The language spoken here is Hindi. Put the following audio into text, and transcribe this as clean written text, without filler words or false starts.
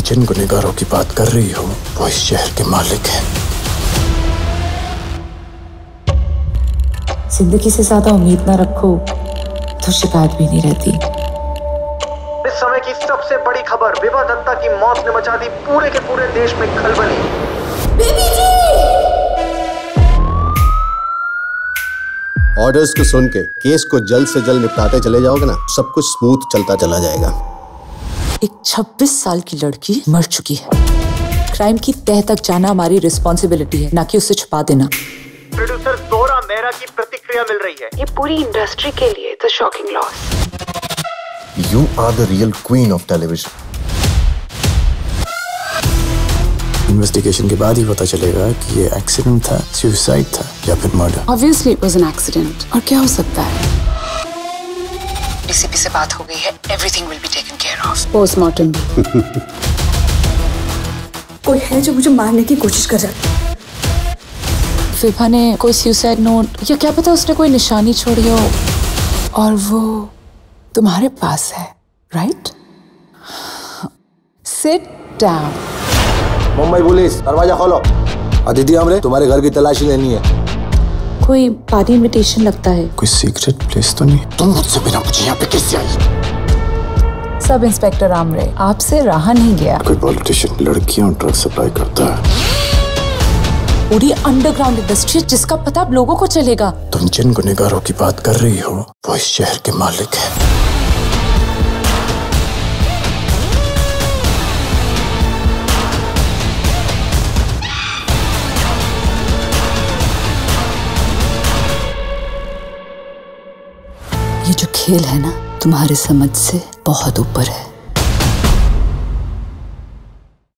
जिन गुनहगारों की बात कर रही हो वो इस शहर के मालिक हैं। जिंदगी से ज्यादा उम्मीद ना रखो तो शिकायत भी नहीं रहती। इस समय की सबसे बड़ी खबर, विभा दत्ता की मौत ने मचा दी पूरे के पूरे देश में खलबली। बेबी जी! ऑर्डर्स को सुन के केस को जल्द से जल्द निपटाते चले जाओगे ना, सब कुछ स्मूथ चलता चला जाएगा। एक 26 साल की लड़की मर चुकी है। क्राइम की तह तक जाना हमारी रिस्पॉन्सिबिलिटी है, ना कि उसे छुपा देना। प्रोड्यूसर जोहरा मेहरा की प्रतिक्रिया मिल रही है। ये पूरी इंडस्ट्री के लिए तो shocking loss. You are the real queen of television. Investigation के बाद ही पता चलेगा कि ये एक्सीडेंट था, सुसाइड था या फिर murder. Obviously it was an accident। और क्या हो सकता है? डीसीपी से बात हो गई है, everything will be taken care of। Postmortem भी। कोई है जो मुझे मारने की कोशिश कर रहा है। विभा ने कोई सुसाइड नोट या क्या पता उसने कोई निशानी छोड़ी हो और वो तुम्हारे पास है, right? Sit down. Mumbai police, दरवाजा खोलो। अदिति हमरे तुम्हारे घर की तलाशी लेनी है। कोई पार्टी इनविटेशन लगता है। कोई सीक्रेट प्लेस तो नहीं? तुम मुझसे बिना पूछे यहाँ पे कैसे आई? सब इंस्पेक्टर आमरे, आपसे रहा नहीं गया। कोई पॉलिटिशियन लड़कियों ड्रग सप्लाई करता है। पूरी अंडरग्राउंड इंडस्ट्री जिसका पता अब लोगों को चलेगा। तुम जिन गुनहगारों की बात कर रही हो वो इस शहर के मालिक हैं। ये जो खेल है ना, तुम्हारे समझ से बहुत ऊपर है।